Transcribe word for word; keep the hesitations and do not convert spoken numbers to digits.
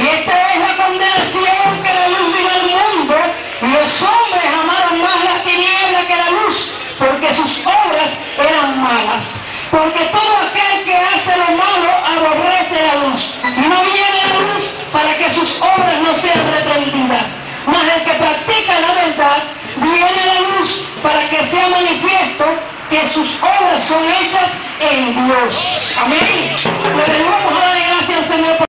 esta es la condenación, que la luz vino al mundo, y los hombres amaron más la tiniebla que la luz, porque sus obras eran malas. Porque todo aquel que hace lo malo aborrece la luz, y no viene a la luz para que sus obras no sean reprendidas. Mas el que practica la verdad viene a la luz para que sea manifiesto que sus obras son hechas en Dios. Amén.